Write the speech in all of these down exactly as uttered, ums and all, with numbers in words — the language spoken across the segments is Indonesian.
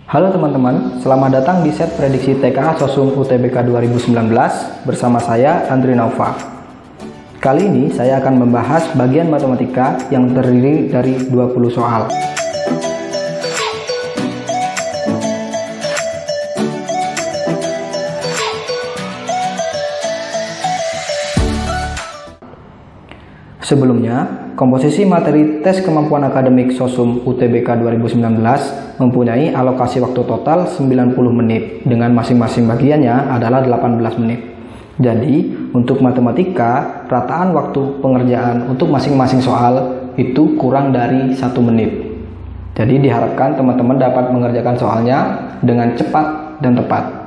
Halo teman-teman, selamat datang di set prediksi T K A Sosum U T B K dua ribu sembilan belas bersama saya Andri Nova. Kali ini saya akan membahas bagian matematika yang terdiri dari dua puluh soal. Sebelumnya, komposisi materi tes kemampuan akademik Sosum U T B K dua ribu sembilan belas mempunyai alokasi waktu total sembilan puluh menit dengan masing-masing bagiannya adalah delapan belas menit. Jadi, untuk matematika, rataan waktu pengerjaan untuk masing-masing soal itu kurang dari satu menit. Jadi, diharapkan teman-teman dapat mengerjakan soalnya dengan cepat dan tepat.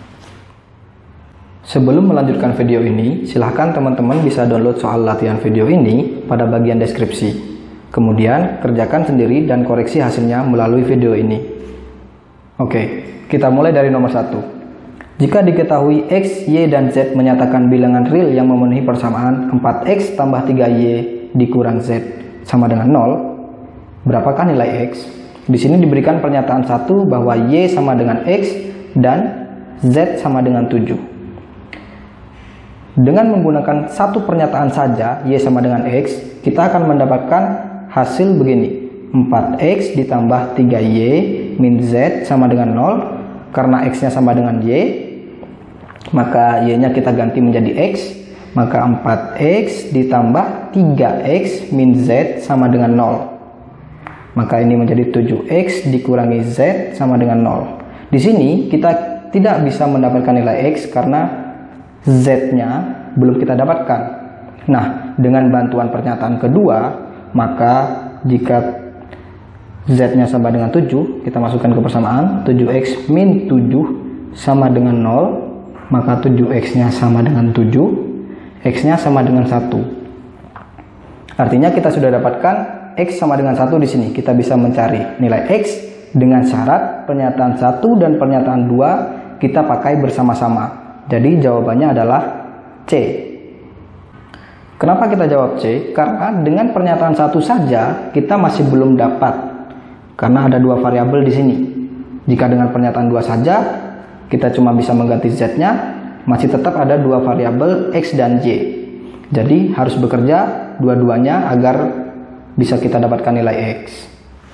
Sebelum melanjutkan video ini, silahkan teman-teman bisa download soal latihan video ini pada bagian deskripsi. Kemudian, kerjakan sendiri dan koreksi hasilnya melalui video ini. Oke, kita mulai dari nomor satu. Jika diketahui X, Y, dan Z menyatakan bilangan real yang memenuhi persamaan empat X tambah tiga Y dikurang Z sama dengan nol, berapakah nilai X? Di sini diberikan pernyataan satu bahwa Y sama dengan X dan Z sama dengan tujuh. Dengan menggunakan satu pernyataan saja, Y sama dengan X, kita akan mendapatkan hasil begini. empat X ditambah tiga Y min Z sama dengan nol. Karena X-nya sama dengan Y, maka Y-nya kita ganti menjadi X. Maka empat X ditambah tiga X min Z sama dengan nol. Maka ini menjadi tujuh X dikurangi Z sama dengan nol. Di sini kita tidak bisa mendapatkan nilai X karena Z-nya belum kita dapatkan. Nah, dengan bantuan pernyataan kedua, maka jika Z-nya sama dengan tujuh, kita masukkan ke persamaan, tujuh X min tujuh sama dengan nol, maka tujuh X-nya sama dengan tujuh, X-nya sama dengan satu. Artinya kita sudah dapatkan X sama dengan satu di sini. Kita bisa mencari nilai X dengan syarat pernyataan satu dan pernyataan dua kita pakai bersama-sama. Jadi jawabannya adalah C. Kenapa kita jawab C? Karena dengan pernyataan satu saja kita masih belum dapat. Karena ada dua variabel di sini. Jika dengan pernyataan dua saja kita cuma bisa mengganti Z-nya, masih tetap ada dua variabel X dan Y. Jadi harus bekerja dua-duanya agar bisa kita dapatkan nilai X.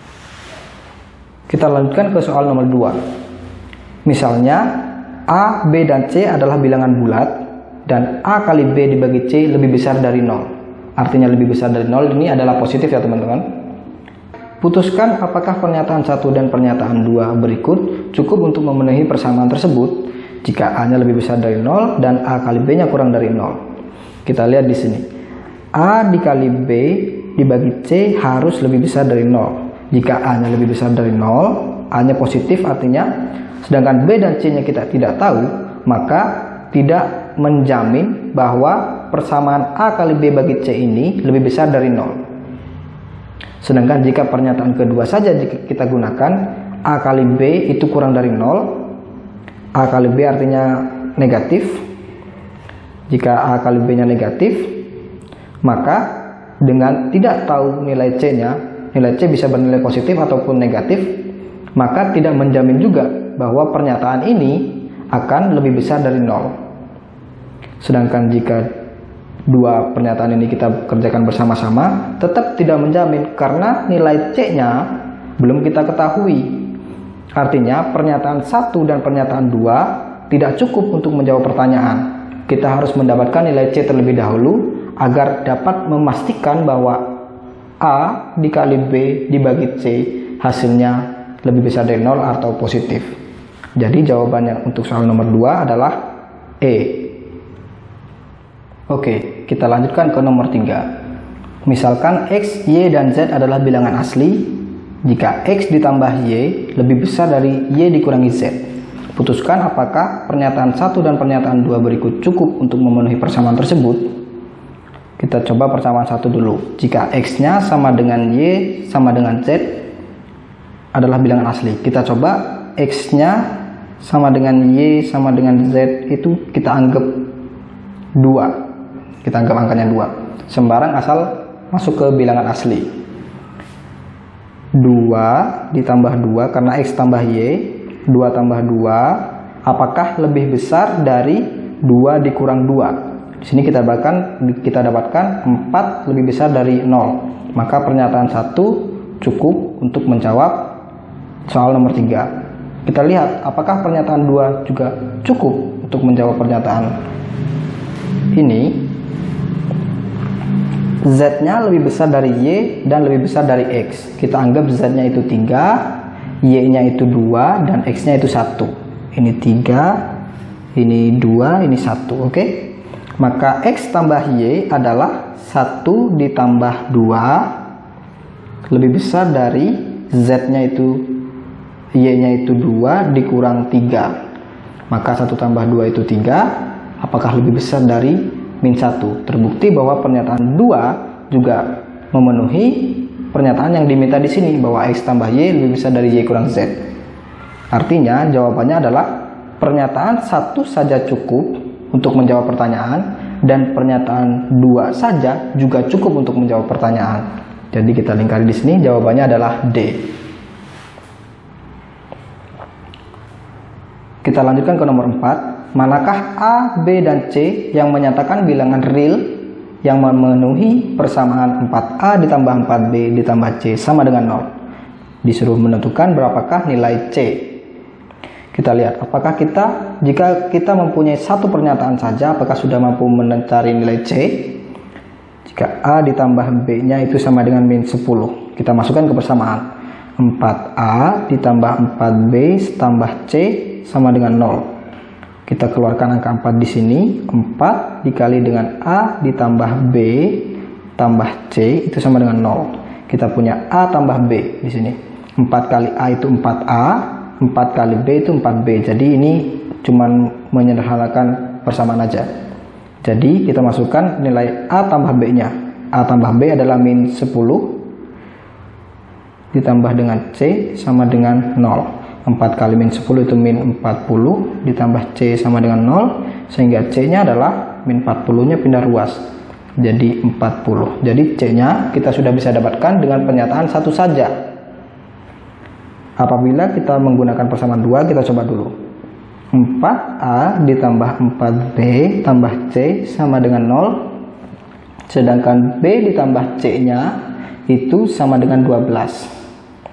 Kita lanjutkan ke soal nomor dua. Misalnya A, B, dan C adalah bilangan bulat dan A kali B dibagi C lebih besar dari nol. Artinya lebih besar dari nol ini adalah positif ya teman-teman. Putuskan apakah pernyataan satu dan pernyataan dua berikut cukup untuk memenuhi persamaan tersebut jika A-nya lebih besar dari nol dan A kali B-nya kurang dari nol. Kita lihat di sini. A dikali B dibagi C harus lebih besar dari nol. Jika A-nya lebih besar dari nol, A-nya positif artinya, sedangkan B dan C-nya kita tidak tahu, maka tidak menjamin bahwa persamaan A kali B bagi C ini lebih besar dari nol. Sedangkan jika pernyataan kedua saja jika kita gunakan, A kali B itu kurang dari nol, A kali B artinya negatif. Jika A kali B-nya negatif, maka dengan tidak tahu nilai C-nya, nilai C bisa bernilai positif ataupun negatif, maka tidak menjamin juga bahwa pernyataan ini akan lebih besar dari nol. Sedangkan jika dua pernyataan ini kita kerjakan bersama-sama, tetap tidak menjamin karena nilai C-nya belum kita ketahui. Artinya pernyataan satu dan pernyataan dua tidak cukup untuk menjawab pertanyaan. Kita harus mendapatkan nilai C terlebih dahulu agar dapat memastikan bahwa A dikali B dibagi C hasilnya lebih besar dari nol atau positif. Jadi jawabannya untuk soal nomor dua adalah E. Oke, kita lanjutkan ke nomor tiga. Misalkan X, Y, dan Z adalah bilangan asli jika X ditambah Y lebih besar dari Y dikurangi Z. Putuskan apakah pernyataan satu dan pernyataan dua berikut cukup untuk memenuhi persamaan tersebut. Kita coba persamaan satu dulu. Jika X-nya sama dengan Y sama dengan Z adalah bilangan asli. Kita coba X-nya sama dengan Y sama dengan Z itu kita anggap dua. Kita anggap angkanya dua. Sembarang asal masuk ke bilangan asli. dua ditambah dua karena X tambah Y dua tambah dua, apakah lebih besar dari dua dikurang dua? Di sini kita dapatkan kita dapatkan empat lebih besar dari nol. Maka pernyataan satu cukup untuk menjawab soal nomor tiga. Kita lihat apakah pernyataan dua juga cukup untuk menjawab pernyataan ini. Z-nya lebih besar dari Y dan lebih besar dari X. Kita anggap Z-nya itu tiga, Y-nya itu dua, dan X-nya itu satu. Ini tiga, ini dua, ini satu. Oke? Maka X tambah Y adalah satu ditambah dua lebih besar dari Z-nya itu Y-nya itu dua dikurang tiga. Maka satu tambah dua itu tiga. Apakah lebih besar dari min satu? Terbukti bahwa pernyataan dua juga memenuhi pernyataan yang diminta di sini, bahwa X tambah Y lebih besar dari Y kurang Z. Artinya jawabannya adalah pernyataan satu saja cukup untuk menjawab pertanyaan, dan pernyataan dua saja juga cukup untuk menjawab pertanyaan. Jadi kita lingkari di sini, jawabannya adalah D. Kita lanjutkan ke nomor empat. Manakah A, B, dan C yang menyatakan bilangan real yang memenuhi persamaan empat A ditambah empat B ditambah C sama dengan nol? Disuruh menentukan berapakah nilai C. Kita lihat apakah kita, jika kita mempunyai satu pernyataan saja, apakah sudah mampu mencari nilai C. Jika A ditambah B nya itu sama dengan min sepuluh, kita masukkan ke persamaan. Empat A ditambah empat B tambah C sama dengan nol. Kita keluarkan angka empat di sini. Empat dikali dengan A ditambah B tambah C itu sama dengan nol. Kita punya A tambah B di sini. empat kali A itu empat A, empat kali B itu empat B. Jadi ini cuman menyederhanakan persamaan aja. Jadi kita masukkan nilai A tambah B nya. A tambah B adalah min sepuluh ditambah dengan C sama dengan nol. empat kali min sepuluh itu min empat puluh ditambah C sama dengan nol, sehingga C nya adalah min empat puluh nya pindah ruas jadi empat puluh. Jadi C nya kita sudah bisa dapatkan dengan pernyataan satu saja. Apabila kita menggunakan persamaan dua, kita coba dulu. empat A ditambah empat B tambah C sama dengan nol, sedangkan B ditambah C nya itu sama dengan dua belas.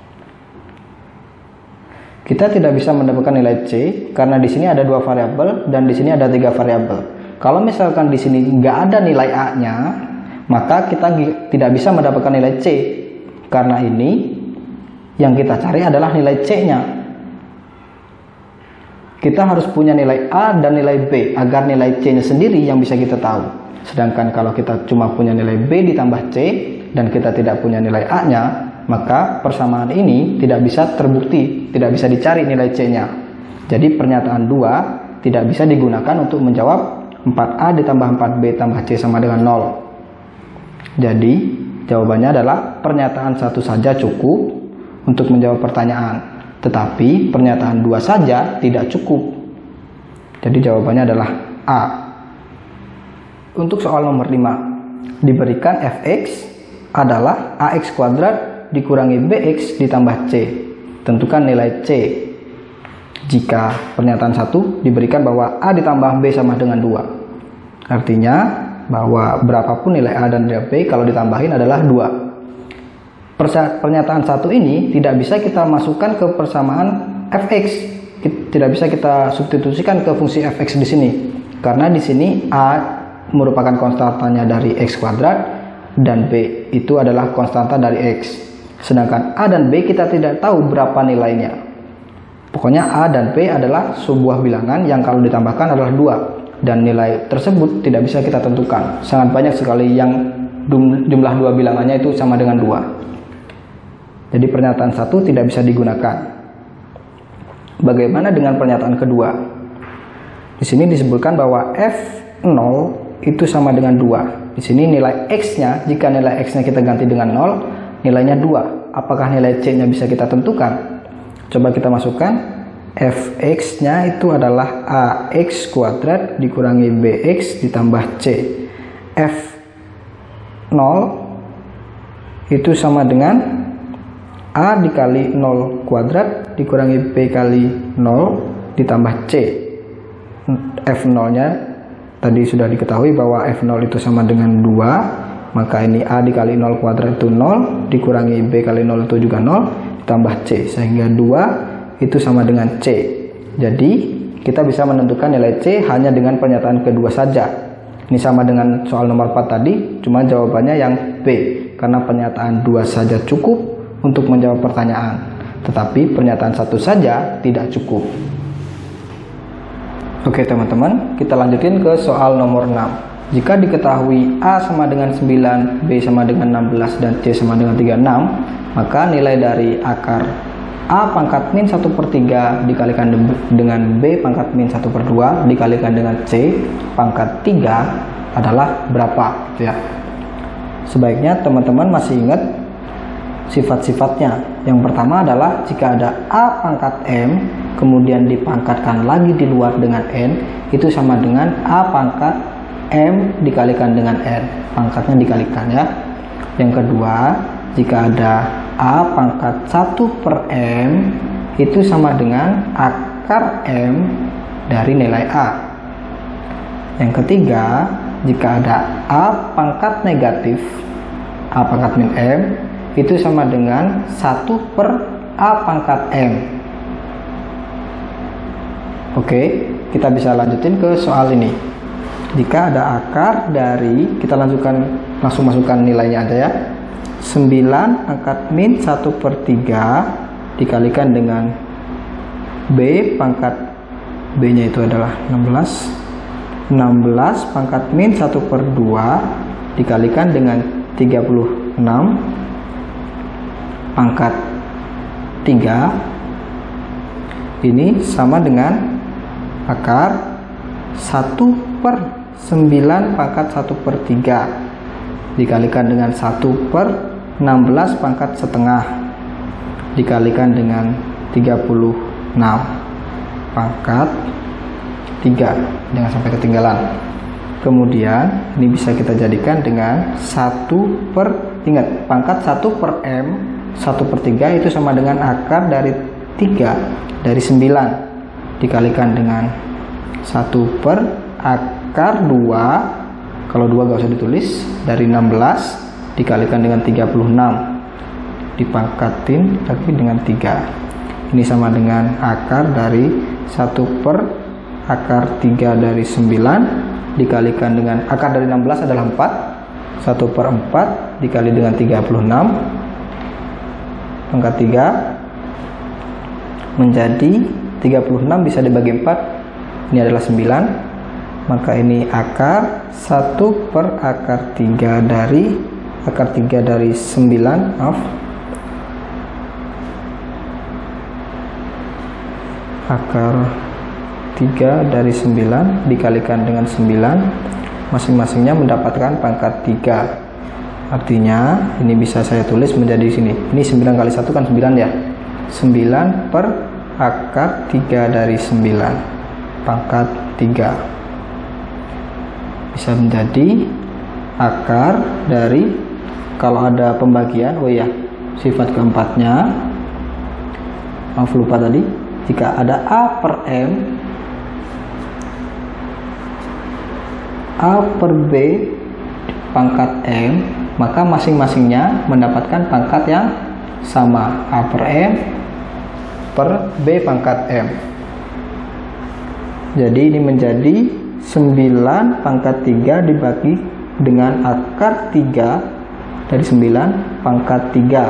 Kita tidak bisa mendapatkan nilai C karena di sini ada dua variabel dan di sini ada tiga variabel. Kalau misalkan di sini nggak ada nilai A-nya, maka kita tidak bisa mendapatkan nilai C. Karena ini yang kita cari adalah nilai C-nya. Kita harus punya nilai A dan nilai B agar nilai C-nya sendiri yang bisa kita tahu. Sedangkan kalau kita cuma punya nilai B ditambah C dan kita tidak punya nilai A-nya, maka persamaan ini tidak bisa terbukti, tidak bisa dicari nilai C-nya. Jadi pernyataan dua tidak bisa digunakan untuk menjawab empat A ditambah empat B tambah C sama dengan nol. Jadi jawabannya adalah pernyataan satu saja cukup untuk menjawab pertanyaan, tetapi pernyataan dua saja tidak cukup. Jadi jawabannya adalah A. Untuk soal nomor lima, diberikan f(x) adalah ax kuadrat dikurangi bx ditambah c. Tentukan nilai c. Jika pernyataan satu diberikan bahwa a ditambah b sama dengan dua. Artinya bahwa berapapun nilai a dan nilai b kalau ditambahin adalah dua. Pernyataan satu ini tidak bisa kita masukkan ke persamaan fx. Tidak bisa kita substitusikan ke fungsi fx di sini. Karena di sini a merupakan konstantanya dari x kuadrat dan b itu adalah konstanta dari x. Sedangkan a dan b kita tidak tahu berapa nilainya. Pokoknya a dan b adalah sebuah bilangan yang kalau ditambahkan adalah dua, dan nilai tersebut tidak bisa kita tentukan. Sangat banyak sekali yang jumlah dua bilangannya itu sama dengan dua. Jadi pernyataan satu tidak bisa digunakan. Bagaimana dengan pernyataan kedua? Di sini disebutkan bahwa f nol itu sama dengan dua. Di sini nilai x-nya, jika nilai x-nya kita ganti dengan nol, nilainya dua. Apakah nilai c-nya bisa kita tentukan? Coba kita masukkan. Fx-nya itu adalah ax kuadrat dikurangi bx ditambah c. F nol itu sama dengan a dikali nol kuadrat dikurangi B kali nol ditambah C. F nol nya tadi sudah diketahui bahwa F nol itu sama dengan dua, maka ini A dikali nol kuadrat itu nol, dikurangi B kali nol itu juga nol, ditambah C, sehingga dua itu sama dengan C. Jadi kita bisa menentukan nilai C hanya dengan pernyataan kedua saja. Ini sama dengan soal nomor empat tadi, cuma jawabannya yang B, karena pernyataan dua saja cukup untuk menjawab pertanyaan, tetapi pernyataan satu saja tidak cukup. Oke teman-teman, kita lanjutin ke soal nomor enam. Jika diketahui A sama dengan sembilan, B sama dengan enam belas, dan C sama dengan tiga puluh enam, maka nilai dari akar A pangkat min satu per tiga dikalikan dengan B pangkat min satu per dua dikalikan dengan C pangkat tiga adalah berapa? Ya. Sebaiknya teman-teman masih ingat sifat-sifatnya. Yang pertama adalah jika ada A pangkat M kemudian dipangkatkan lagi di luar dengan N, itu sama dengan A pangkat M dikalikan dengan N, pangkatnya dikalikan ya. Yang kedua, jika ada A pangkat satu per M, itu sama dengan akar M dari nilai A. Yang ketiga, jika ada A pangkat negatif, A pangkat min M, itu sama dengan satu per A pangkat M. Oke, kita bisa lanjutin ke soal ini. Jika ada akar dari, kita lanjutkan, langsung masukkan nilainya aja ya. sembilan pangkat min satu per tiga dikalikan dengan B pangkat B nya itu adalah enam belas. enam belas pangkat min satu per dua dikalikan dengan tiga puluh enam pangkat tiga, ini sama dengan akar satu per sembilan pangkat satu per tiga dikalikan dengan satu per enam belas pangkat setengah dikalikan dengan tiga puluh enam pangkat tiga, jangan sampai ketinggalan. Kemudian ini bisa kita jadikan dengan satu per, ingat pangkat satu per M, satu per tiga itu sama dengan akar dari tiga dari sembilan dikalikan dengan satu per akar dua, kalau dua gak usah ditulis, dari enam belas dikalikan dengan tiga puluh enam dipangkatin lagi dengan tiga, ini sama dengan akar dari satu per akar tiga dari sembilan dikalikan dengan akar dari enam belas adalah empat, satu per empat dikali dengan tiga puluh enam pangkat tiga menjadi tiga puluh enam bisa dibagi empat, ini adalah sembilan, maka ini akar satu per akar tiga dari akar tiga dari sembilan, maaf, akar tiga dari sembilan dikalikan dengan sembilan, masing-masingnya mendapatkan pangkat tiga. Artinya ini bisa saya tulis menjadi sini, ini sembilan kali satu kan sembilan ya, sembilan per akar tiga dari sembilan pangkat tiga bisa menjadi akar dari, kalau ada pembagian, oh ya sifat keempatnya, maaf lupa tadi, jika ada A per M, A per B pangkat M, maka masing-masingnya mendapatkan pangkat yang sama, A per M per B pangkat M. Jadi ini menjadi sembilan pangkat tiga dibagi dengan akar tiga dari sembilan pangkat tiga.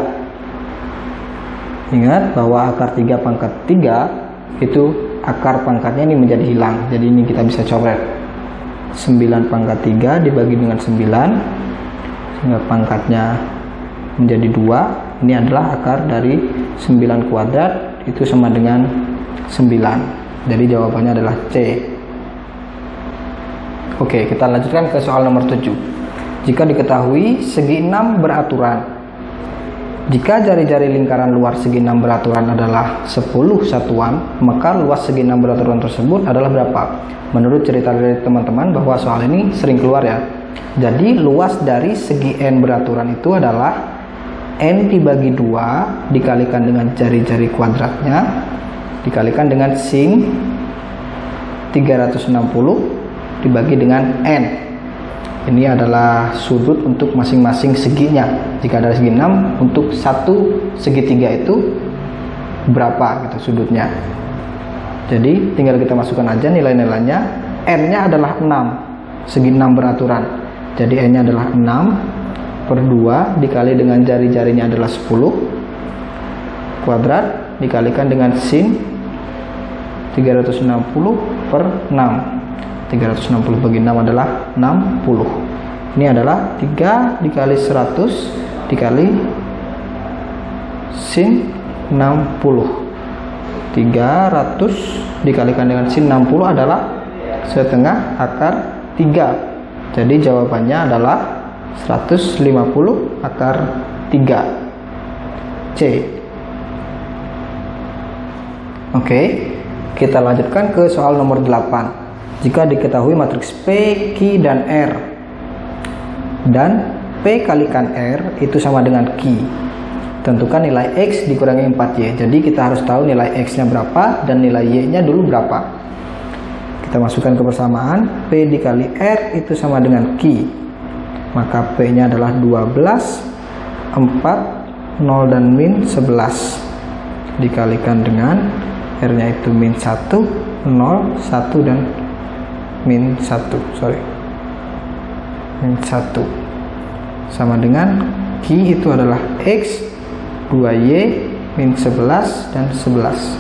Ingat bahwa akar tiga pangkat tiga itu akar pangkatnya ini menjadi hilang, jadi ini kita bisa coret sembilan pangkat tiga dibagi dengan sembilan sehingga pangkatnya menjadi dua. Ini adalah akar dari sembilan kuadrat, itu sama dengan sembilan. Jadi jawabannya adalah C. Oke, kita lanjutkan ke soal nomor tujuh. Jika diketahui segi enam beraturan, jika jari-jari lingkaran luar segi enam beraturan adalah sepuluh satuan, maka luas segi enam beraturan tersebut adalah berapa? Menurut cerita dari teman-teman bahwa soal ini sering keluar ya. Jadi luas dari segi N beraturan itu adalah N dibagi dua dikalikan dengan jari-jari kuadratnya dikalikan dengan sin tiga ratus enam puluh dibagi dengan N. Ini adalah sudut untuk masing-masing seginya. Jika ada segi enam, untuk satu segitiga itu berapa gitu sudutnya. Jadi tinggal kita masukkan aja nilai-nilainya. N-nya adalah enam, segi enam beraturan. Jadi N-nya adalah enam per dua dikali dengan jari-jarinya adalah sepuluh kuadrat dikalikan dengan sin tiga ratus enam puluh per enam. tiga ratus enam puluh bagi enam adalah enam puluh. Ini adalah tiga dikali seratus dikali sin enam puluh. tiga ratus dikalikan dengan sin enam puluh adalah setengah akar tiga. Jadi jawabannya adalah seratus lima puluh akar tiga. C. Oke, kita lanjutkan ke soal nomor delapan. Jika diketahui matriks P, Q, dan R dan P kalikan R itu sama dengan Q, tentukan nilai X dikurangi empat Y. Jadi kita harus tahu nilai X nya berapa dan nilai Y nya dulu berapa. Kita masukkan ke persamaan. P dikali R itu sama dengan Q, maka P nya adalah dua belas, empat, nol dan min sebelas dikalikan dengan R nya itu min satu, nol, satu dan min satu, sorry min satu sama dengan Q itu adalah X, dua Y, min sebelas dan sebelas.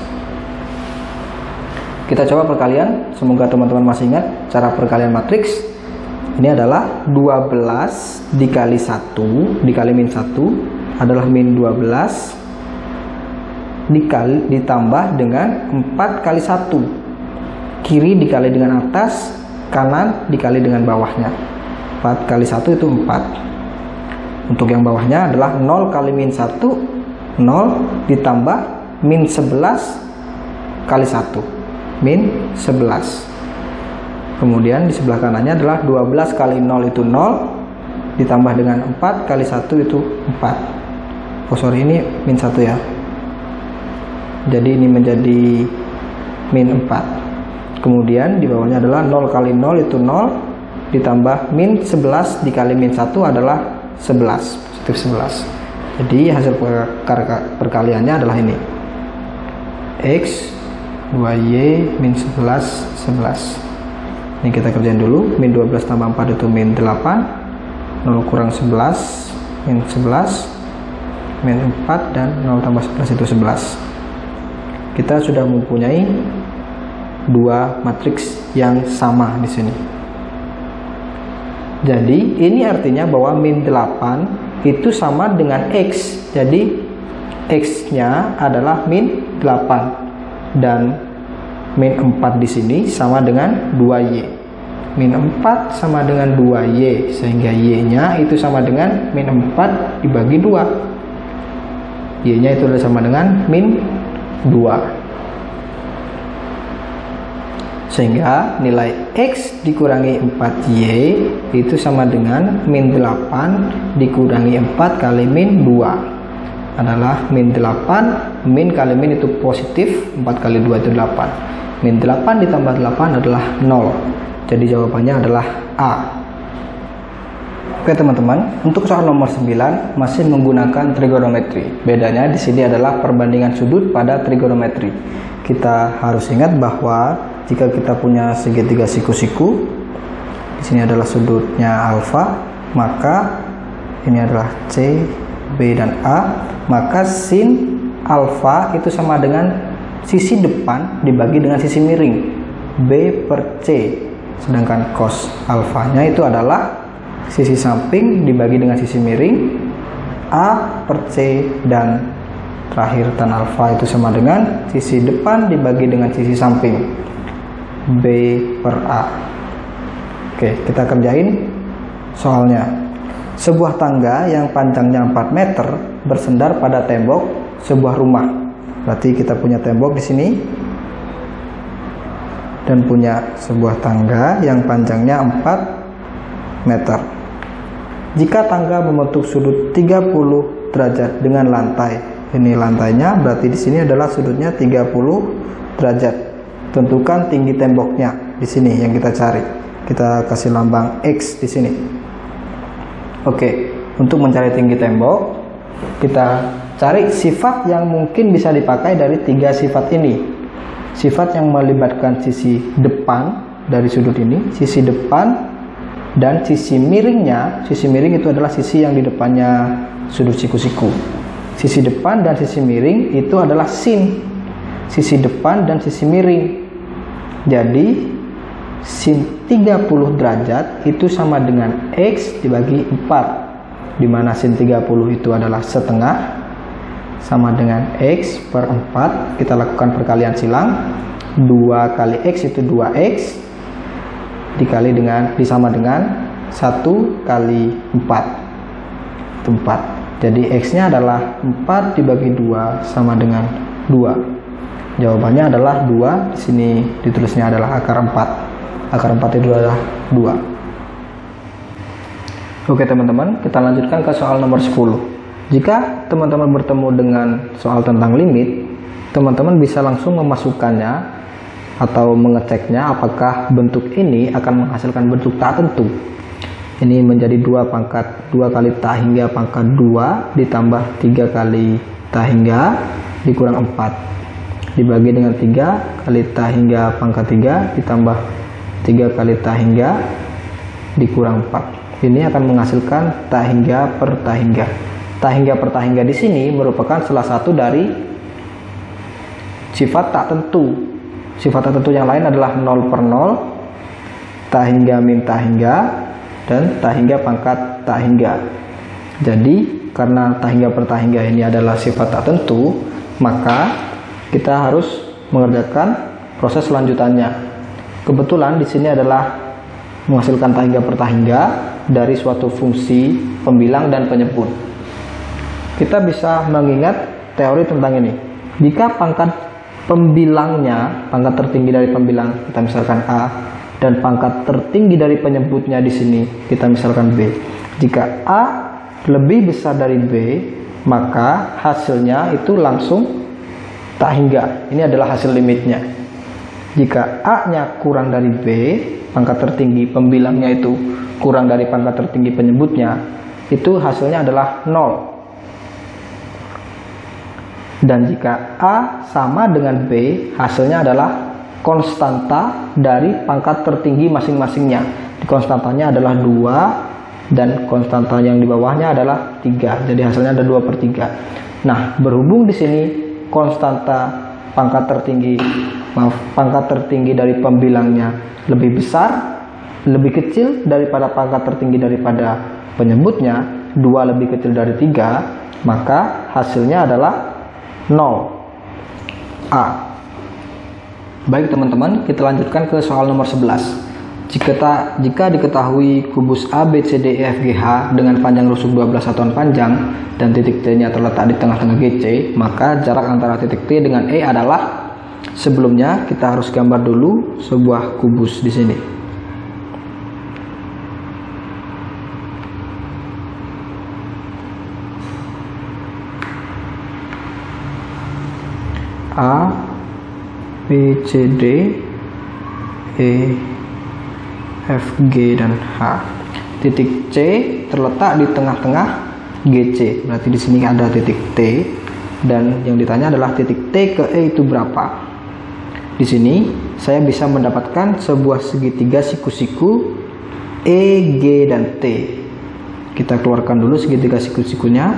Kita coba perkalian, semoga teman-teman masih ingat cara perkalian matriks. Ini adalah dua belas dikali satu dikali min satu adalah min dua belas dikali ditambah dengan empat kali satu. Kiri dikali dengan atas, kanan dikali dengan bawahnya. empat kali satu itu empat. Untuk yang bawahnya adalah nol kali min satu, nol ditambah min sebelas kali satu, min sebelas. Kemudian di sebelah kanannya adalah dua belas kali nol itu nol ditambah dengan empat kali satu itu empat. Oh sorry, ini min satu ya. Jadi ini menjadi min empat. Kemudian di bawahnya adalah nol kali nol itu nol ditambah min sebelas dikali min satu adalah sebelas, positif sebelas. Jadi hasil perkaliannya adalah ini. X, dua Y, min sebelas, sebelas. Ini kita kerjain dulu. Min dua belas tambah empat itu min delapan. nol kurang sebelas, min sebelas. Min empat dan nol tambah sebelas itu sebelas. Kita sudah mempunyai dua matriks yang sama di sini. Jadi ini artinya bahwa min delapan itu sama dengan X. Jadi X-nya adalah min delapan dan min empat di sini sama dengan dua Y. Min empat sama dengan dua Y, sehingga Y-nya itu sama dengan min empat dibagi dua. Y-nya itu sama dengan min dua. Sehingga nilai X dikurangi empat Y itu sama dengan min delapan dikurangi empat kali min dua. Adalah min delapan, min kali min itu positif, empat kali dua itu delapan. Min delapan ditambah delapan adalah nol. Jadi jawabannya adalah A. Oke teman-teman, untuk soal nomor sembilan masih menggunakan trigonometri. Bedanya di sini adalah perbandingan sudut pada trigonometri. Kita harus ingat bahwa jika kita punya segitiga siku-siku, di sini adalah sudutnya alfa, maka ini adalah C, B dan A, maka sin alfa itu sama dengan sisi depan dibagi dengan sisi miring B per C, sedangkan cos alfanya itu adalah sisi samping dibagi dengan sisi miring A per C, dan terakhir tan alfa itu sama dengan sisi depan dibagi dengan sisi samping B per A. Oke, kita kerjain soalnya. Sebuah tangga yang panjangnya empat meter bersendar pada tembok sebuah rumah. Berarti kita punya tembok di sini dan punya sebuah tangga yang panjangnya empat meter. Jika tangga membentuk sudut tiga puluh derajat dengan lantai. Ini lantainya, berarti di sini adalah sudutnya tiga puluh derajat. Tentukan tinggi temboknya di sini yang kita cari. Kita kasih lambang X di sini. Oke, untuk mencari tinggi tembok, kita cari sifat yang mungkin bisa dipakai dari tiga sifat ini. Sifat yang melibatkan sisi depan dari sudut ini, sisi depan, dan sisi miringnya. Sisi miring itu adalah sisi yang di depannya sudut siku-siku. Sisi depan dan sisi miring itu adalah sin. Sisi depan dan sisi miring. Jadi sin tiga puluh derajat itu sama dengan X dibagi empat, dimana sin tiga puluh itu adalah setengah, sama dengan X per empat. Kita lakukan perkalian silang. Dua kali X itu dua X, dikali dengan disama dengan satu kali empat, itu empat. Jadi X nya adalah empat dibagi dua sama dengan dua. Jawabannya adalah dua. Di sini ditulisnya adalah akar empat. Akar empat itu adalah dua. Oke teman-teman, kita lanjutkan ke soal nomor sepuluh. Jika teman-teman bertemu dengan soal tentang limit, teman-teman bisa langsung memasukkannya atau mengeceknya apakah bentuk ini akan menghasilkan bentuk tak tentu. Ini menjadi dua pangkat dua kali tak hingga pangkat dua ditambah tiga kali tak hingga dikurang empat, dibagi dengan tiga kali tak hingga pangkat tiga ditambah tiga kali tak hingga dikurang empat. Ini akan menghasilkan tak hingga per tak hingga. Tak hingga per tak hingga di sini merupakan salah satu dari sifat tak tentu. Sifat tak tentu yang lain adalah nol per nol, tak hingga min tak hingga, dan tak hingga pangkat tak hingga. Jadi karena tak hingga per tak hingga ini adalah sifat tak tentu, maka kita harus mengerjakan proses selanjutannya. Kebetulan di sini adalah menghasilkan tak hingga per tak hingga dari suatu fungsi pembilang dan penyebut. Kita bisa mengingat teori tentang ini. Jika pangkat pembilangnya, pangkat tertinggi dari pembilang kita misalkan A, dan pangkat tertinggi dari penyebutnya di sini kita misalkan B. Jika A lebih besar dari B, maka hasilnya itu langsung tak hingga. Ini adalah hasil limitnya. Jika A-nya kurang dari B, pangkat tertinggi pembilangnya itu kurang dari pangkat tertinggi penyebutnya, itu hasilnya adalah nol. Dan jika A sama dengan B, hasilnya adalah konstanta dari pangkat tertinggi masing-masingnya. Di konstantanya adalah dua dan konstanta yang di bawahnya adalah tiga. Jadi hasilnya ada dua per tiga. Nah, berhubung di sini konstanta pangkat tertinggi maaf, pangkat tertinggi dari pembilangnya lebih besar, lebih kecil daripada pangkat tertinggi daripada penyebutnya, dua lebih kecil dari tiga, maka hasilnya adalah nol. A. Baik teman-teman, kita lanjutkan ke soal nomor sebelas. Jika, ta, jika diketahui kubus A, B, C, D, E, F, G, H dengan panjang rusuk dua belas satuan panjang dan titik T-nya terletak di tengah-tengah G C, maka jarak antara titik T dengan E adalah, sebelumnya kita harus gambar dulu sebuah kubus di sini. A, B, C, D, E, F, G, dan H. Titik C terletak di tengah-tengah G C. Berarti di sini ada titik T, dan yang ditanya adalah titik T ke E itu berapa. Di sini saya bisa mendapatkan sebuah segitiga siku-siku E, G, dan T. Kita keluarkan dulu segitiga siku-sikunya.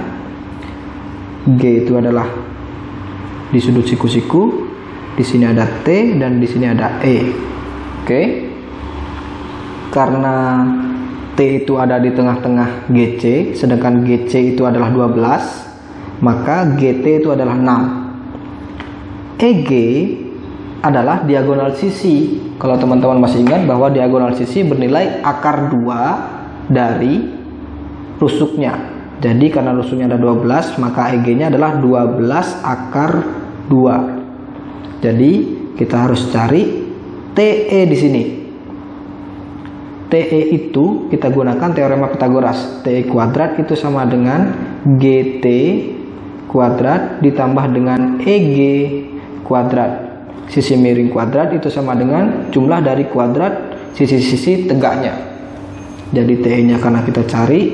G itu adalah di sudut siku-siku, di sini ada T dan di sini ada E. Oke. Karena T itu ada di tengah-tengah G C, sedangkan G C itu adalah dua belas, maka G T itu adalah enam. E G adalah diagonal sisi. Kalau teman-teman masih ingat bahwa diagonal sisi bernilai akar dua dari rusuknya. Jadi karena rusuknya ada dua belas, maka E G-nya adalah dua belas akar dua. Jadi kita harus cari T E di sini. T E itu kita gunakan teorema Pythagoras. T E kuadrat itu sama dengan G T kuadrat ditambah dengan E G kuadrat. Sisi miring kuadrat itu sama dengan jumlah dari kuadrat sisi-sisi tegaknya. Jadi T E-nya karena kita cari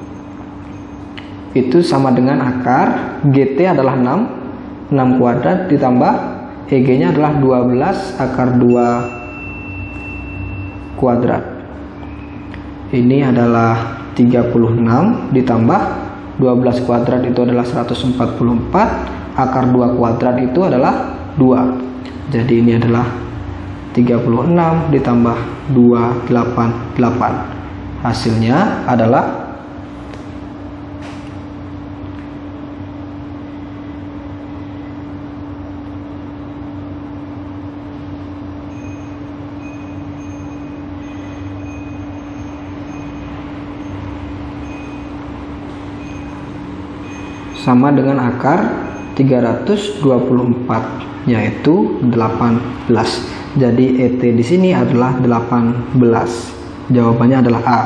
itu sama dengan akar G T adalah enam, enam kuadrat ditambah E G-nya adalah dua belas akar dua kuadrat. Ini adalah tiga puluh enam ditambah dua belas kuadrat itu adalah seratus empat puluh empat, akar dua kuadrat itu adalah dua. Jadi ini adalah tiga puluh enam ditambah dua ratus delapan puluh delapan. Hasilnya adalah sama dengan akar tiga ratus dua puluh empat, yaitu delapan belas. Jadi E T di sini adalah delapan belas. Jawabannya adalah A.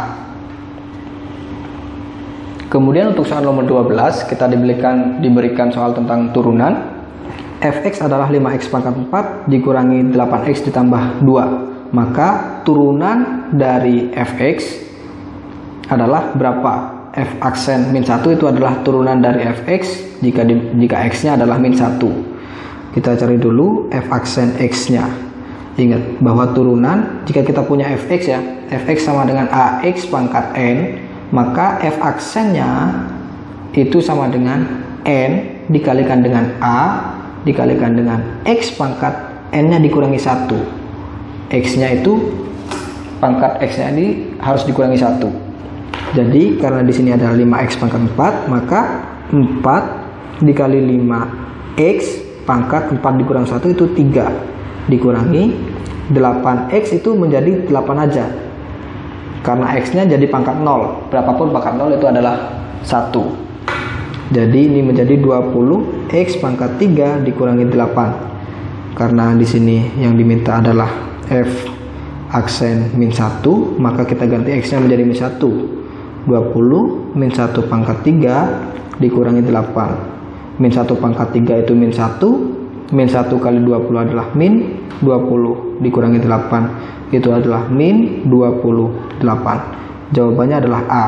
Kemudian untuk soal nomor dua belas kita diberikan diberikan soal tentang turunan. F(x) adalah lima x pangkat empat dikurangi delapan x ditambah dua. Maka turunan dari F(x) adalah berapa? F aksen min satu itu adalah turunan dari Fx jika di, jika x-nya adalah min satu. Kita cari dulu F aksen x-nya. Ingat bahwa turunan jika kita punya Fx ya, Fx sama dengan Ax pangkat n, maka F aksennya itu sama dengan n dikalikan dengan A dikalikan dengan x pangkat n-nya dikurangi satu. X-nya itu pangkat x-nya ini harus dikurangi satu. Jadi karena di sini ada lima x pangkat empat, maka empat dikali lima x pangkat empat dikurang satu itu tiga, dikurangi delapan x itu menjadi delapan aja. Karena x-nya jadi pangkat nol, berapapun pangkat nol itu adalah satu. Jadi ini menjadi dua puluh x pangkat tiga dikurangi delapan. Karena di sini yang diminta adalah f aksen min satu, maka kita ganti x-nya menjadi min satu. dua puluh min satu pangkat tiga dikurangi delapan. Min satu pangkat tiga itu min satu. Min satu kali dua puluh adalah min dua puluh dikurangi delapan. Itu adalah min dua puluh delapan. Jawabannya adalah A.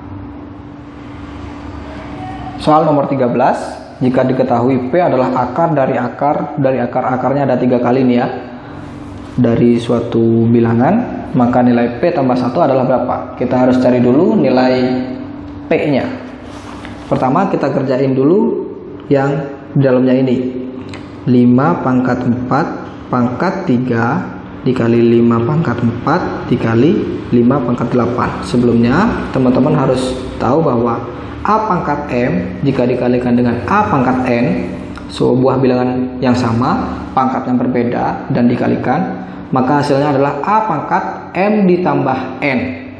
Soal nomor tiga belas. Jika diketahui P adalah akar dari akar dari akar-akarnya ada tiga kali nih ya, dari suatu bilangan, maka nilai P tambah satu adalah berapa? Kita harus cari dulu nilai P-nya. Pertama kita kerjain dulu yang di dalamnya ini. lima pangkat empat pangkat tiga dikali lima pangkat empat dikali lima pangkat delapan. Sebelumnya teman-teman harus tahu bahwa A pangkat M jika dikalikan dengan A pangkat N, sebuah bilangan yang sama, pangkat yang berbeda dan dikalikan, maka hasilnya adalah A pangkat M ditambah N.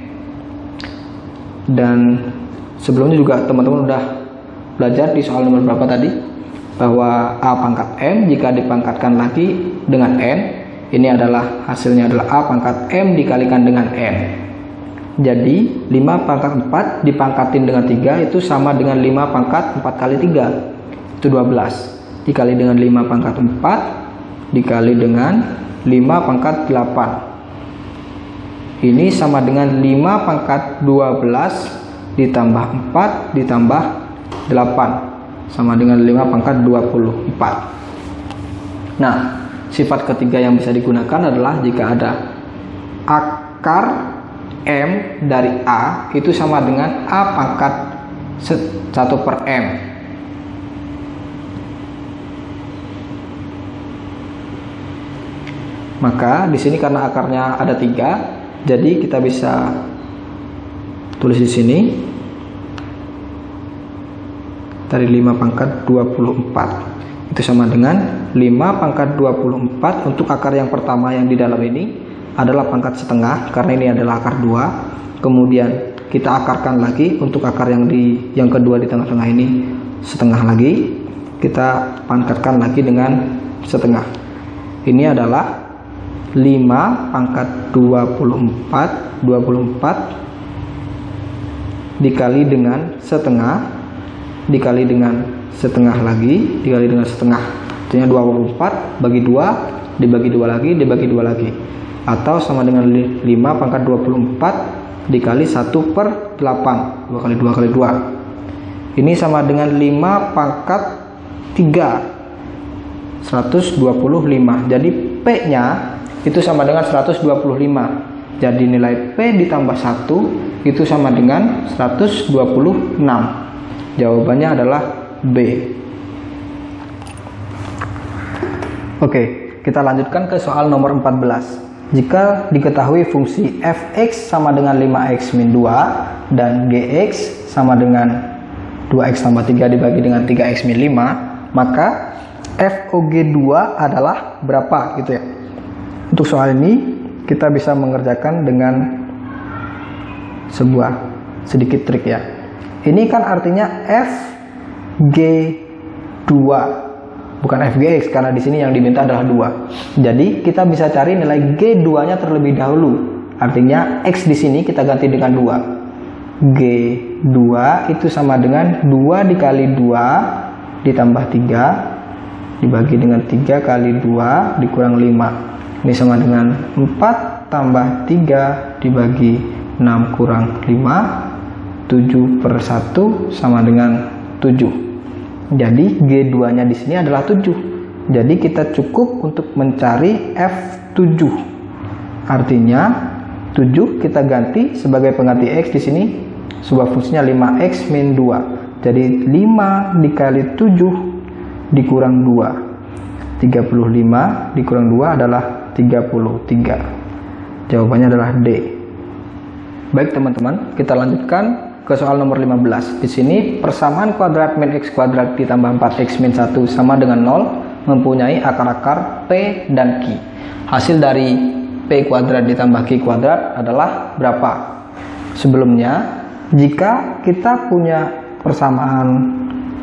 Dan sebelumnya juga teman-teman udah belajar di soal nomor berapa tadi, bahwa A pangkat M jika dipangkatkan lagi dengan N, ini adalah hasilnya adalah A pangkat M dikalikan dengan N. Jadi lima pangkat empat dipangkatin dengan tiga itu sama dengan lima pangkat empat kali tiga, itu dua belas, dikali dengan lima pangkat empat dikali dengan lima pangkat delapan. Ini sama dengan lima pangkat dua belas ditambah empat ditambah delapan, sama dengan lima pangkat dua puluh empat. Nah, sifat ketiga yang bisa digunakan adalah jika ada akar M dari A itu sama dengan A pangkat satu per M. Maka di sini karena akarnya ada tiga, jadi kita bisa tulis di sini dari lima pangkat dua puluh empat itu sama dengan lima pangkat dua puluh empat untuk akar yang pertama yang di dalam ini adalah pangkat setengah karena ini adalah akar dua. Kemudian kita akarkan lagi untuk akar yang di yang kedua di tengah-tengah ini setengah lagi, kita pangkatkan lagi dengan setengah. Ini adalah lima pangkat dua puluh empat dikali dengan setengah dikali dengan setengah lagi, dikali dengan setengah. Artinya dua puluh empat bagi dua, dibagi dua lagi, dibagi dua lagi. Atau sama dengan lima pangkat dua puluh empat dikali satu per delapan. dua kali dua kali dua. Ini sama dengan lima pangkat tiga. seratus dua puluh lima. Jadi P-nya itu sama dengan seratus dua puluh lima. Jadi nilai P ditambah satu itu sama dengan seratus dua puluh enam. Jawabannya adalah B. Oke, kita lanjutkan ke soal nomor empat belas. Jika diketahui fungsi f(x) sama dengan lima x min dua dan gx sama dengan dua x tambah tiga dibagi dengan tiga x min lima, maka f O G dua adalah berapa gitu ya. Untuk soal ini kita bisa mengerjakan dengan sebuah sedikit trik ya. Ini kan artinya f G dua, bukan f G x, karena di sini yang diminta adalah dua. Jadi kita bisa cari nilai G dua nya terlebih dahulu. Artinya x di sini kita ganti dengan dua. G dua itu sama dengan dua dikali dua ditambah tiga dibagi dengan tiga kali dua dikurang lima. Ini sama dengan empat tambah tiga dibagi enam kurang lima. tujuh per satu sama dengan tujuh. Jadi G dua nya di sini adalah tujuh. Jadi kita cukup untuk mencari F tujuh. Artinya tujuh kita ganti sebagai pengganti X di sini. Sebuah fungsinya lima x min dua. Jadi lima dikali tujuh dikurang dua. tiga puluh lima dikurang dua adalah tiga puluh tiga. Jawabannya adalah D. Baik teman-teman, kita lanjutkan ke soal nomor lima belas. Di sini persamaan kuadrat min x kuadrat ditambah empat x min satu sama dengan nol mempunyai akar-akar P dan Q. Hasil dari P kuadrat ditambah Q kuadrat adalah berapa? Sebelumnya, jika kita punya persamaan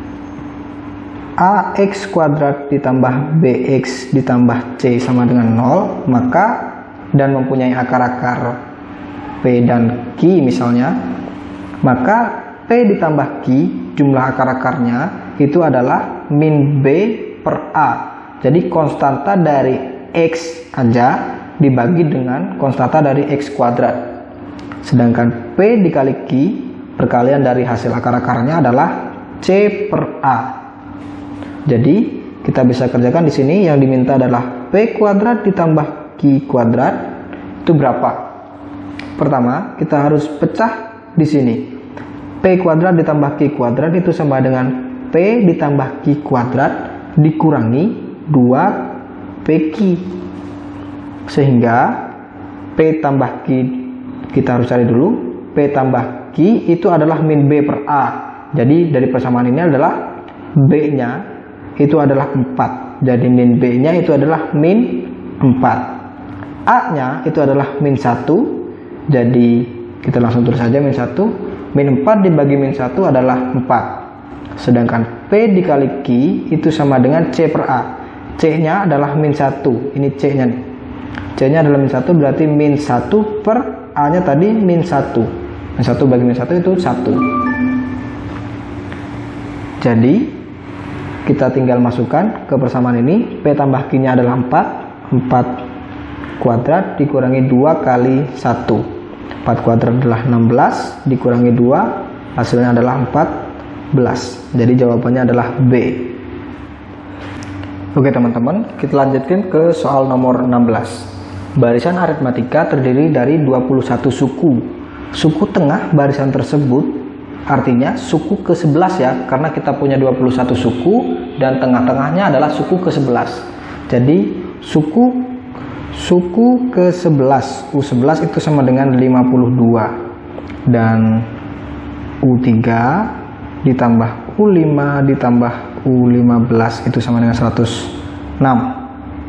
ax kuadrat ditambah bx ditambah c sama dengan nol, maka dan mempunyai akar-akar P dan Q misalnya, maka P ditambah Q jumlah akar-akarnya itu adalah min B per A. Jadi konstanta dari X aja dibagi dengan konstanta dari X kuadrat. Sedangkan P dikali Q perkalian dari hasil akar-akarnya adalah C per A. Jadi kita bisa kerjakan di sini yang diminta adalah P kuadrat ditambah Q kuadrat itu berapa? Pertama, kita harus pecah di sini. P kuadrat ditambah Q kuadrat itu sama dengan P ditambah Q kuadrat dikurangi dua P Q. Sehingga P tambah Q kita harus cari dulu. P tambah Q itu adalah min B per A. Jadi dari persamaan ini adalah B-nya itu adalah empat. Jadi min B-nya itu adalah min empat. A-nya itu adalah min satu. Jadi kita langsung tulis saja min satu. Min empat dibagi min satu adalah empat. Sedangkan P dikali Q itu sama dengan C per A. C-nya adalah min satu. Ini C-nya nih. C-nya adalah min satu, berarti min satu per A-nya tadi min satu. Min satu bagi min satu itu satu. Jadi kita tinggal masukkan ke persamaan ini. P tambah Q-nya adalah empat. empat kuadrat dikurangi dua kali satu. empat kuadrat adalah enam belas. Dikurangi dua. Hasilnya adalah empat belas. Jadi jawabannya adalah B. Oke teman-teman, kita lanjutkan ke soal nomor enam belas. Barisan aritmatika terdiri dari dua puluh satu suku. Suku tengah barisan tersebut artinya suku ke sebelas ya, karena kita punya dua puluh satu suku dan tengah-tengahnya adalah suku ke sebelas. Jadi suku suku ke sebelas, U sebelas itu sama dengan lima puluh dua dan U tiga ditambah U lima ditambah U lima belas itu sama dengan seratus enam.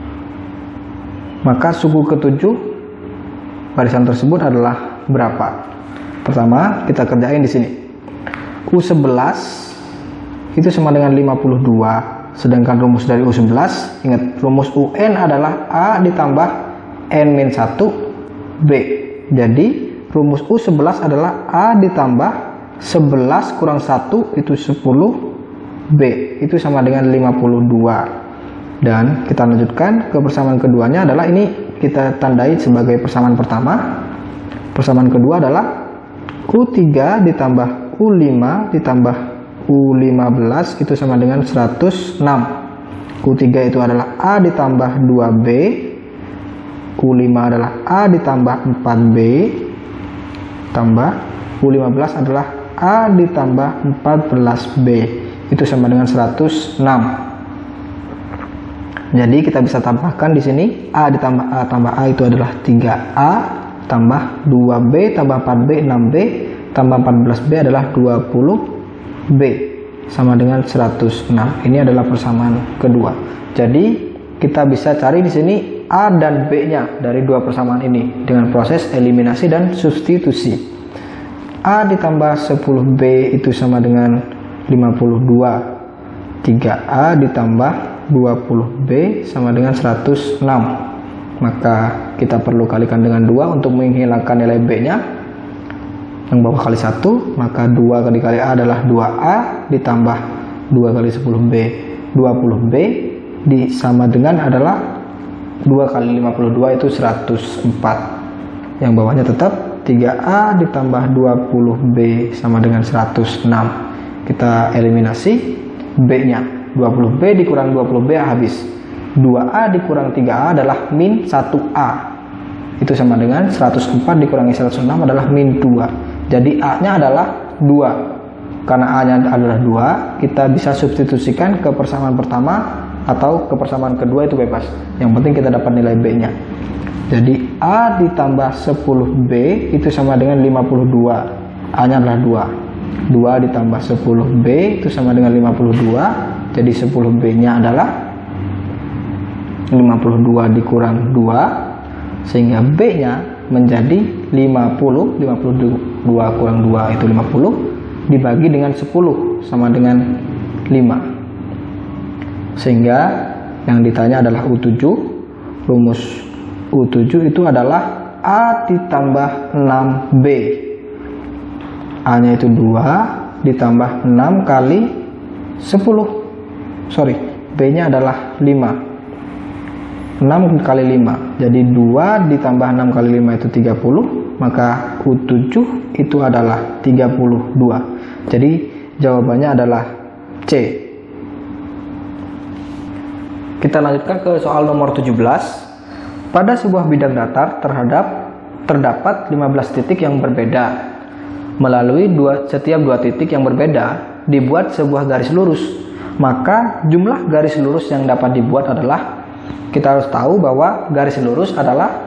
Maka suku ketujuh barisan tersebut adalah berapa? Pertama, kita kerjain di sini. U sebelas itu sama dengan lima puluh dua, sedangkan rumus dari U sebelas, ingat rumus U N adalah A ditambah N min satu B. Jadi rumus U sebelas adalah A ditambah sebelas kurang satu itu sepuluh, B itu sama dengan lima puluh dua. Dan kita lanjutkan ke persamaan keduanya adalah ini kita tandai sebagai persamaan pertama. Persamaan kedua adalah U tiga ditambah U lima ditambah U lima belas itu sama dengan seratus enam. U tiga itu adalah A ditambah dua B, U lima adalah A ditambah empat B, tambah U lima belas adalah A ditambah empat belas B, itu sama dengan seratus enam. Jadi kita bisa tambahkan di sini A ditambah A tambah A itu adalah tiga A, tambah dua B tambah empat B enam B, tambah empat belas B adalah dua puluh B, sama dengan seratus enam. Ini adalah persamaan kedua. Jadi kita bisa cari di sini A dan B-nya dari dua persamaan ini dengan proses eliminasi dan substitusi. A ditambah sepuluh B itu sama dengan lima puluh dua. tiga A ditambah dua puluh B sama dengan seratus enam. Maka kita perlu kalikan dengan dua untuk menghilangkan nilai B-nya. Yang bawah kali satu, maka dua kali kali A adalah dua A ditambah dua kali sepuluh B, dua puluh B di sama dengan adalah dua kali lima puluh dua itu seratus empat. Yang bawahnya tetap tiga A ditambah dua puluh B sama dengan seratus enam. Kita eliminasi B-nya. dua puluh B dikurang dua puluh B habis. dua A dikurang tiga A adalah min satu A. Itu sama dengan seratus empat dikurangi seratus enam adalah min dua. Jadi A-nya adalah dua. Karena A-nya adalah dua, kita bisa substitusikan ke persamaan pertama atau ke persamaan kedua, itu bebas. Yang penting kita dapat nilai B-nya. Jadi A ditambah sepuluh B itu sama dengan lima puluh dua. A-nya adalah dua. dua ditambah sepuluh B itu sama dengan lima puluh dua. Jadi sepuluh B-nya adalah lima puluh dua dikurang dua, sehingga B-nya menjadi lima puluh. lima puluh dua kurang dua itu lima puluh, dibagi dengan sepuluh sama dengan lima. Sehingga yang ditanya adalah U tujuh. Rumus U tujuh itu adalah A ditambah enam B. A-nya itu dua ditambah enam kali sepuluh. Sorry, B-nya adalah lima. enam kali lima. Jadi dua ditambah enam kali lima itu tiga puluh. Maka U tujuh itu adalah tiga puluh dua. Jadi jawabannya adalah C. Kita lanjutkan ke soal nomor tujuh belas. Pada sebuah bidang datar terhadap terdapat lima belas titik yang berbeda. Melalui dua, setiap dua titik yang berbeda dibuat sebuah garis lurus. Maka jumlah garis lurus yang dapat dibuat adalah, kita harus tahu bahwa garis lurus adalah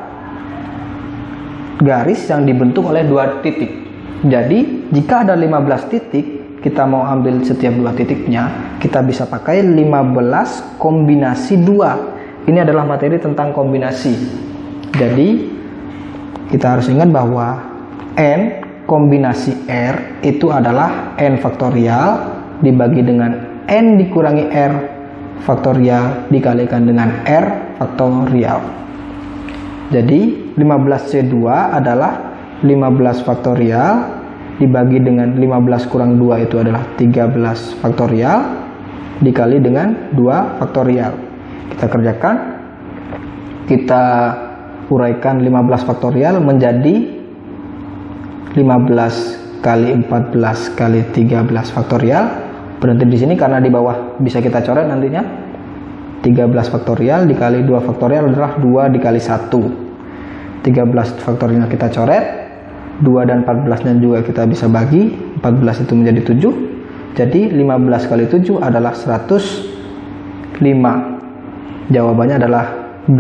garis yang dibentuk oleh dua titik. Jadi jika ada lima belas titik, kita mau ambil setiap dua titiknya, kita bisa pakai lima belas kombinasi dua. Ini adalah materi tentang kombinasi. Jadi kita harus ingat bahwa N kombinasi R itu adalah N faktorial dibagi dengan N dikurangi R faktorial dikalikan dengan R faktorial. Jadi lima belas C dua adalah lima belas faktorial dibagi dengan lima belas kurang dua itu adalah tiga belas faktorial dikali dengan dua faktorial. Kita kerjakan, kita uraikan lima belas faktorial menjadi lima belas kali empat belas kali tiga belas faktorial. Berhenti di sini karena di bawah bisa kita coret nantinya. tiga belas faktorial dikali dua faktorial adalah dua dikali satu. tiga belas faktorialnya kita coret, dua dan empat belas nya juga kita bisa bagi, empat belas itu menjadi tujuh. Jadi lima belas kali tujuh adalah seratus lima. Jawabannya adalah B.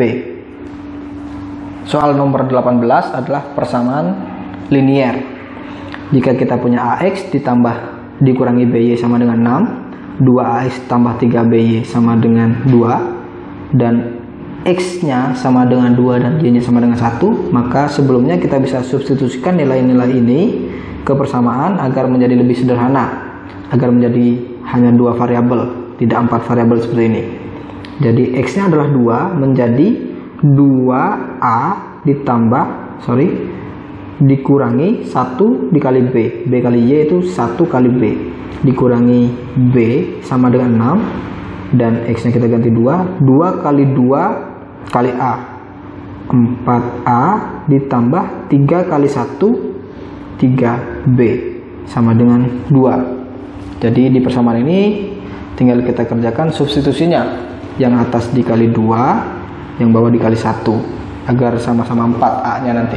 Soal nomor delapan belas adalah persamaan linier. Jika kita punya A X ditambah dikurangi B Y sama dengan enam, dua A X tambah tiga B Y sama dengan dua, dan X-nya sama dengan dua dan Y-nya sama dengan satu, maka sebelumnya kita bisa substitusikan nilai-nilai ini ke persamaan agar menjadi lebih sederhana, agar menjadi hanya dua variabel, tidak empat variabel seperti ini. Jadi X-nya adalah dua, menjadi dua A ditambah, sorry, dikurangi satu dikali B. B kali Y itu satu kali B. Dikurangi B sama dengan enam. Dan X nya kita ganti dua. dua kali dua kali A. empat A ditambah tiga kali satu. tiga B. Sama dengan dua. Jadi di persamaan ini tinggal kita kerjakan substitusinya. Yang atas dikali dua. Yang bawah dikali satu. Agar sama-sama empat A nya nanti.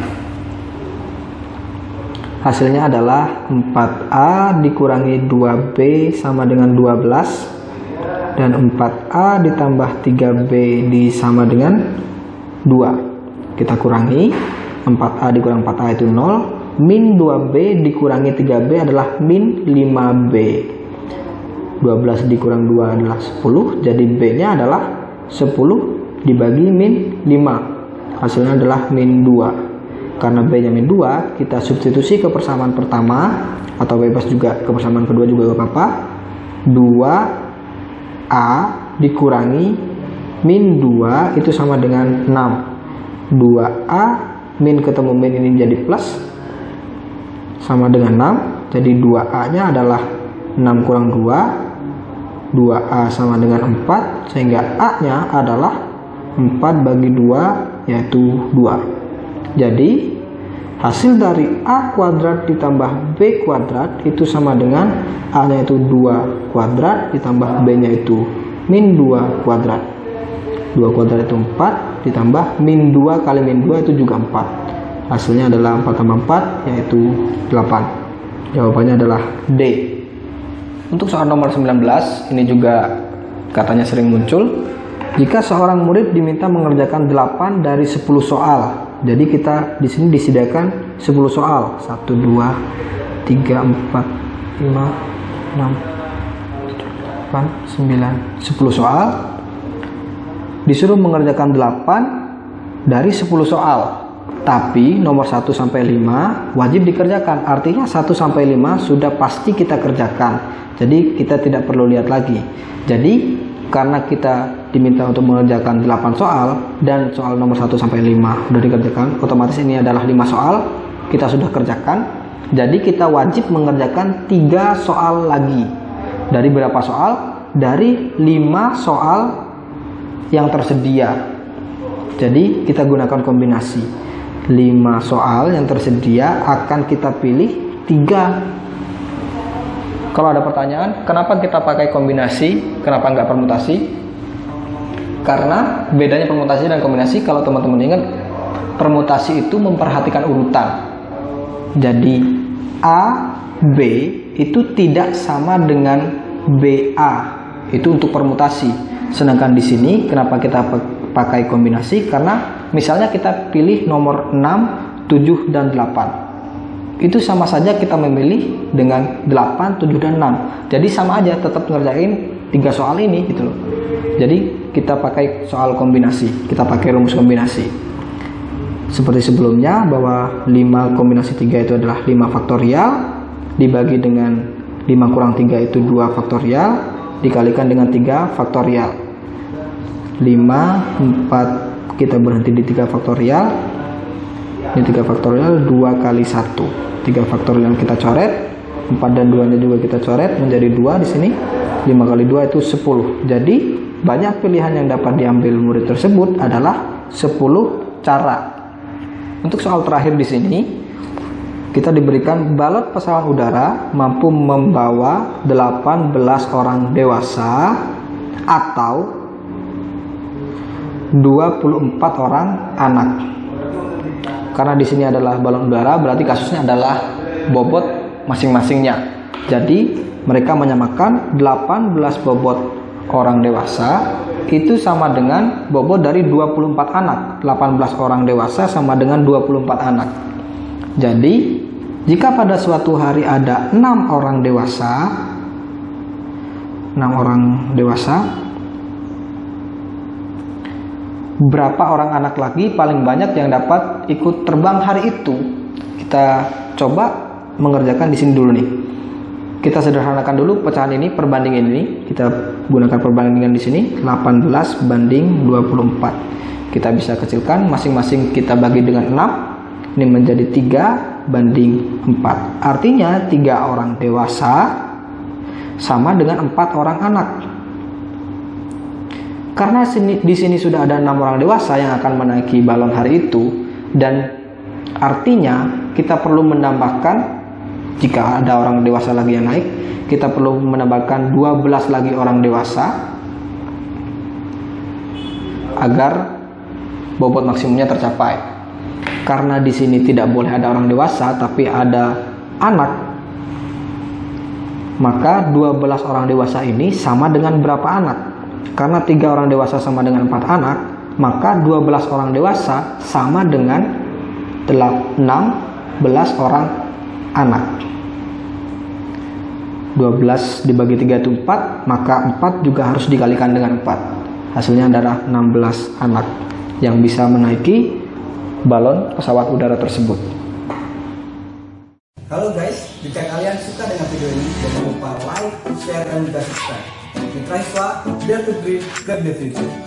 Hasilnya adalah empat A dikurangi dua B sama dengan dua belas. Dan empat A ditambah tiga B disama dengan dua. Kita kurangi. empat A dikurang empat A itu nol. Min dua B dikurangi tiga B adalah min lima B. dua belas dikurang dua adalah sepuluh. Jadi B nya adalah sepuluh dibagi min lima. Hasilnya adalah min dua. Karena B nya min dua, kita substitusi ke persamaan pertama, atau bebas juga ke persamaan kedua juga gak apa-apa. dua A dikurangi min dua itu sama dengan enam. dua A min ketemu min ini menjadi plus sama dengan enam. Jadi dua A nya adalah enam kurang dua. dua A sama dengan empat, sehingga A nya adalah empat bagi dua, yaitu dua. Jadi hasil dari A kuadrat ditambah B kuadrat itu sama dengan A nya itu dua kuadrat ditambah B nya itu min dua kuadrat. dua kuadrat itu empat ditambah min dua kali min dua itu juga empat. Hasilnya adalah empat tambah empat, yaitu delapan. Jawabannya adalah D. Untuk soal nomor sembilan belas, ini juga katanya sering muncul. Jika seorang murid diminta mengerjakan delapan dari sepuluh soal. Jadi kita di sini disediakan sepuluh soal. satu, dua, tiga, empat, lima, enam, tujuh, delapan, sembilan, sepuluh soal. Disuruh mengerjakan delapan dari sepuluh soal. Tapi nomor satu sampai lima wajib dikerjakan. Artinya satu sampai lima sudah pasti kita kerjakan. Jadi kita tidak perlu lihat lagi. Jadi karena kita diminta untuk mengerjakan delapan soal dan soal nomor satu sampai lima sudah dikerjakan, otomatis ini adalah lima soal kita sudah kerjakan. Jadi kita wajib mengerjakan tiga soal lagi. Dari berapa soal? Dari lima soal yang tersedia. Jadi kita gunakan kombinasi. lima soal yang tersedia akan kita pilih tiga. Kalau ada pertanyaan, kenapa kita pakai kombinasi, kenapa nggak permutasi? Karena bedanya permutasi dan kombinasi, kalau teman-teman ingat, permutasi itu memperhatikan urutan. Jadi A, B itu tidak sama dengan B A. Itu untuk permutasi. Sedangkan di sini kenapa kita pakai kombinasi? Karena misalnya kita pilih nomor enam, tujuh, dan delapan. Itu sama saja kita memilih dengan delapan, tujuh, dan enam. Jadi sama aja, tetap ngerjain tiga soal ini gitu loh. Jadi kita pakai soal kombinasi, kita pakai rumus kombinasi. Seperti sebelumnya bahwa lima kombinasi tiga itu adalah lima faktorial dibagi dengan lima kurang tiga itu dua faktorial dikalikan dengan tiga faktorial. lima, empat kita berhenti di tiga faktorial. Ini tiga faktorial, dua kali satu. tiga faktorial yang kita coret, empat dan dua nya juga kita coret menjadi dua di sini. lima kali dua itu sepuluh. Jadi banyak pilihan yang dapat diambil murid tersebut adalah sepuluh cara. Untuk soal terakhir di sini kita diberikan balon pesawat udara mampu membawa delapan belas orang dewasa atau dua puluh empat orang anak. Karena di sini adalah balon udara, berarti kasusnya adalah bobot masing-masingnya. Jadi mereka menyamakan delapan belas bobot orang dewasa itu sama dengan bobot dari dua puluh empat anak. delapan belas orang dewasa sama dengan dua puluh empat anak. Jadi jika pada suatu hari ada enam orang dewasa, enam orang dewasa, berapa orang anak lagi paling banyak yang dapat ikut terbang hari itu? Kita coba mengerjakan di sini dulu nih. Kita sederhanakan dulu pecahan ini, perbandingan ini. Kita gunakan perbandingan di sini, delapan belas banding dua puluh empat. Kita bisa kecilkan, masing-masing kita bagi dengan enam. Ini menjadi tiga banding empat. Artinya tiga orang dewasa sama dengan empat orang anak. Karena sini, di sini sudah ada enam orang dewasa yang akan menaiki balon hari itu, dan artinya kita perlu menambahkan, jika ada orang dewasa lagi yang naik, kita perlu menambahkan dua belas lagi orang dewasa agar bobot maksimumnya tercapai. Karena di sini tidak boleh ada orang dewasa tapi ada anak, maka dua belas orang dewasa ini sama dengan berapa anak? Karena tiga orang dewasa sama dengan empat anak, maka dua belas orang dewasa sama dengan enam belas orang anak. dua belas dibagi tiga itu empat, maka empat juga harus dikalikan dengan empat. Hasilnya adalah enam belas anak yang bisa menaiki balon pesawat udara tersebut. Halo guys, jika kalian suka dengan video ini, jangan lupa like, share, dan juga subscribe. Kita Dare to Dream, Get the Future.